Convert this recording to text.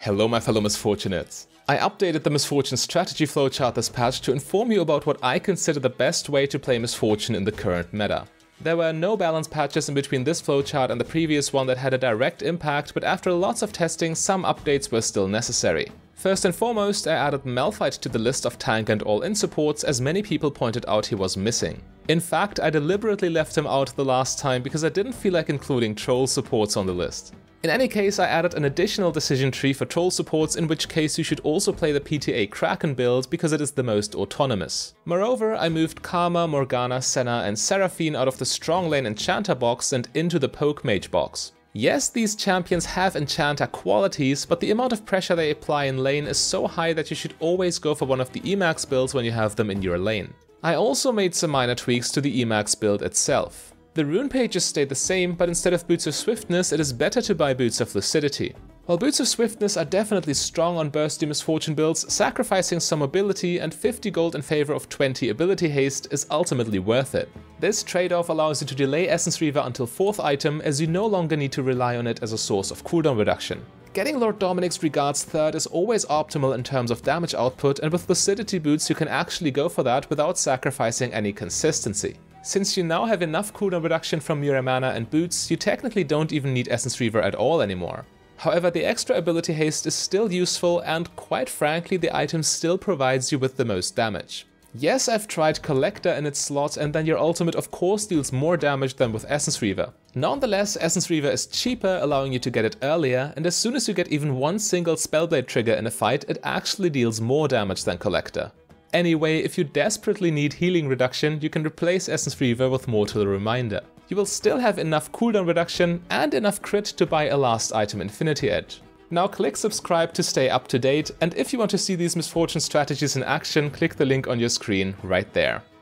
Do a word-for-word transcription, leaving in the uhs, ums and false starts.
Hello my fellow Misfortunates. I updated the Misfortune strategy flowchart this patch to inform you about what I consider the best way to play Misfortune in the current meta. There were no balance patches in between this flowchart and the previous one that had a direct impact, but after lots of testing, some updates were still necessary. First and foremost, I added Malphite to the list of tank and all-in supports, as many people pointed out he was missing. In fact, I deliberately left him out the last time because I didn't feel like including troll supports on the list. In any case, I added an additional decision tree for troll supports, in which case you should also play the P T A Kraken build because it is the most autonomous. Moreover, I moved Karma, Morgana, Senna and Seraphine out of the strong lane Enchanter box and into the Poke Mage box. Yes, these champions have Enchanter qualities, but the amount of pressure they apply in lane is so high that you should always go for one of the E MAX builds when you have them in your lane. I also made some minor tweaks to the E MAX build itself. The rune pages stayed the same, but instead of Boots of Swiftness, it is better to buy Boots of Lucidity. While Boots of Swiftness are definitely strong on bursty Misfortune builds, sacrificing some mobility and fifty gold in favor of twenty ability haste is ultimately worth it. This trade-off allows you to delay Essence Reaver until fourth item, as you no longer need to rely on it as a source of cooldown reduction. Getting Lord Dominik's Regards third is always optimal in terms of damage output, and with Lucidity boots you can actually go for that without sacrificing any consistency. Since you now have enough cooldown reduction from your mana and boots, you technically don't even need Essence Reaver at all anymore. However, the extra ability haste is still useful, and quite frankly the item still provides you with the most damage. Yes, I've tried Collector in its slot, and then your ultimate of course deals more damage than with Essence Reaver. Nonetheless, Essence Reaver is cheaper, allowing you to get it earlier, and as soon as you get even one single Spellblade trigger in a fight, it actually deals more damage than Collector. Anyway, if you desperately need healing reduction, you can replace Essence Reaver with Mortal Reminder. You will still have enough cooldown reduction and enough crit to buy a last item Infinity Edge. Now click subscribe to stay up to date, and if you want to see these Misfortune strategies in action, click the link on your screen right there.